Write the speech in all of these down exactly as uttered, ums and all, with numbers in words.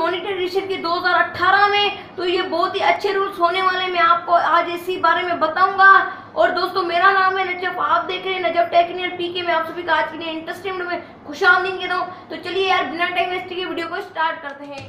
Monetization के दो हज़ार अठारह में, तो ये बहुत ही अच्छे रूल्स होने वाले, मैं आपको आज इसी बारे में बताऊंगा। और दोस्तों मेरा नाम है नजफ, आप देख रहे हैं नजफ टेक्निकल पीके में, आप सभी का आज की इंटरेस्टिंग वीडियो में खुशामदीद कहता हूं। तो चलिए यार बिना टाइम वेस्ट के वीडियो को स्टार्ट करते हैं।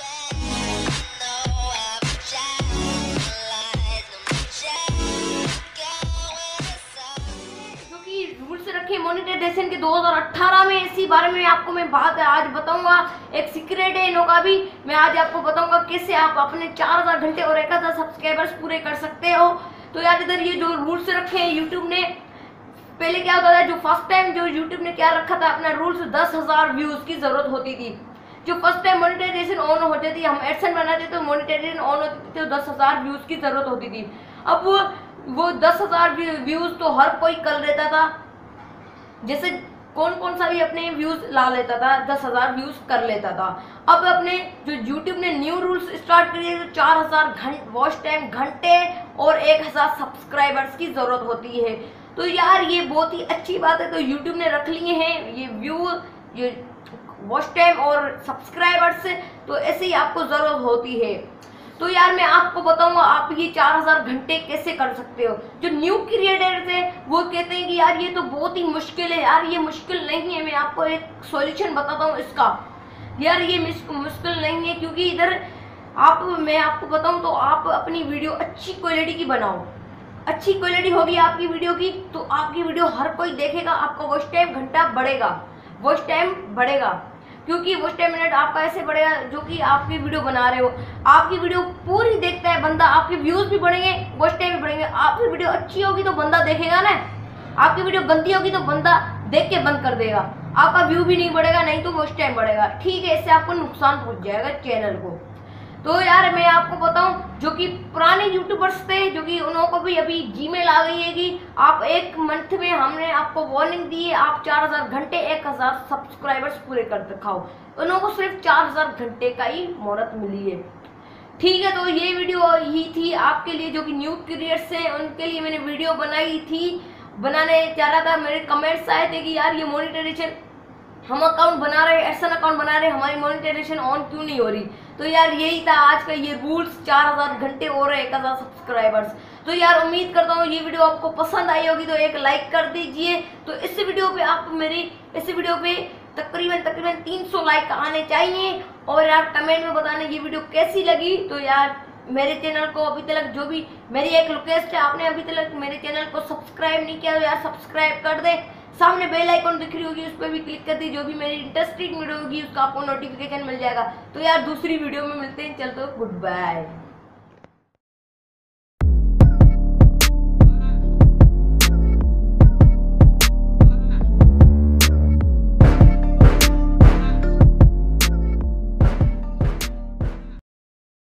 रूल्स रखे मोनेटाइजेशन के दो हज़ार अठारह में, इसी बारे में आपको मैं बात आज बताऊंगा। एक सीक्रेट है इनों का भी, मैं आज आपको बताऊंगा कैसे आप अपने चार हज़ार घंटे और एक हज़ार सब्सक्राइबर्स पूरे कर सकते हो। तो यार इधर ये जो रूल्स रखे हैं यूट्यूब ने, पहले क्या होता था, जो फर्स्ट टाइम जो यूट्यूब ने क्या रखा था अपना रूल्स, दस हजार व्यूज की जरूरत होती थी। जो फर्स्ट टाइम मोनेटाइजेशन ऑन होती थी, हम एडसेंस बनाते तो मोनेटाइजेशन ऑन होती थी, तो दस हजार व्यूज की जरूरत होती थी। अब वो वो दस हजार व्यूज तो हर कोई कर लेता था, जैसे कौन कौन सा भी अपने व्यूज ला लेता था, दस हजार व्यूज कर लेता था। अब अपने जो यूट्यूब ने न्यू रूल्स स्टार्ट किए, तो चार हजार घंटे वॉच टाइम घंटे और एक हजार सब्सक्राइबर्स की जरूरत होती है। तो यार ये बहुत ही अच्छी बात है, तो यूट्यूब ने रख लिए हैं ये व्यू, ये वॉच टाइम और सब्सक्राइबर्स, तो ऐसे ही आपको जरूरत होती है। तो यार मैं आपको बताऊंगा आप ये चार हज़ार घंटे कैसे कर सकते हो। जो न्यू क्रिएटर्स है वो कहते हैं कि यार ये तो बहुत ही मुश्किल है। यार ये मुश्किल नहीं है, मैं आपको एक सॉल्यूशन बताता हूँ इसका। यार ये मुश्किल नहीं है, क्योंकि इधर आप मैं आपको बताऊं तो आप अपनी वीडियो अच्छी क्वालिटी की बनाओ। अच्छी क्वालिटी होगी आपकी वीडियो की, तो आपकी वीडियो हर कोई देखेगा, आपका वॉच टाइम घंटा बढ़ेगा, वॉच टाइम बढ़ेगा, क्योंकि वॉच टाइम मिनट आपका ऐसे बढ़ेगा जो कि आपकी वीडियो बना रहे हो, आपकी वीडियो पूरी देखता है बंदा, आपके व्यूज भी बढ़ेंगे, वॉच टाइम भी बढ़ेंगे। आपकी वीडियो अच्छी होगी तो बंदा देखेगा ना, आपकी वीडियो गंदी होगी तो बंदा देख के बंद कर देगा, आपका व्यू भी नहीं बढ़ेगा, नहीं तो वॉच टाइम बढ़ेगा। ठीक है, इससे आपको नुकसान पहुंच जाएगा चैनल को। तो यार मैं आपको बताऊं, जो कि पुराने यूट्यूबर्स थे, जो कि उन्हों को भी अभी जीमेल आ गई है कि आप एक मंथ में, हमने आपको वार्निंग दी है, आप चार हजार घंटे एक हजार सब्सक्राइबर्स पूरे कर दिखाओ। उन्हों को सिर्फ चार हजार घंटे का ही मोहलत मिली है। ठीक है, तो ये वीडियो ही थी आपके लिए, जो कि न्यू क्रिएटर्स हैं उनके लिए मैंने वीडियो बनाई थी, बनाने चाह रहा था। मेरे कमेंट्स आए थे कि यार ये मोनेटाइजेशन हम अकाउंट बना रहे, ऐसा अकाउंट बना रहे, हमारी मोनेटाइजेशन ऑन क्यों नहीं हो रही। तो यार यही था आज का ये रूल्स, चार हजार घंटे और एक हजार सब्सक्राइबर्स। तो यार उम्मीद करता हूँ ये वीडियो आपको पसंद आई होगी, तो एक लाइक कर दीजिए। तो इस वीडियो पे आप मेरी इस वीडियो पे तकरीबन तकरीबन तीन सौ लाइक आने चाहिए। और यार कमेंट में बताना ये वीडियो कैसी लगी। तो यार मेरे चैनल को अभी तक, जो भी मेरी एक रिक्वेस्ट है, आपने अभी तक मेरे चैनल को सब्सक्राइब नहीं किया तो यार सब्सक्राइब कर दे। सामने बेल आइकन दिख रही होगी, उस पर भी क्लिक कर दी, जो भी मेरी इंटरेस्टिंग वीडियो होगी उसका आपको नोटिफिकेशन मिल जाएगा। तो यार दूसरी वीडियो में मिलते हैं, चलते गुड बाय।